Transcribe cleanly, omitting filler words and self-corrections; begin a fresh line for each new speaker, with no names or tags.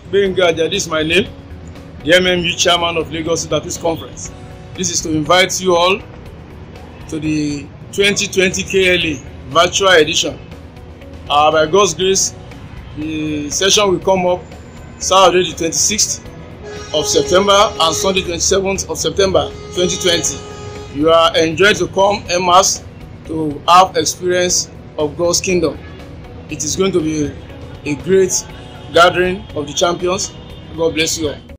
Benga, this is my name, the MMU Chairman of Lagos Baptist Conference. This is to invite you all to the 2020 KLA virtual edition. By God's grace, the session will come up Saturday the 26th of September and Sunday 27th of September 2020. You are enjoined to come en masse to have experience of God's kingdom. It is going to be a great gathering of the champions. God bless you all.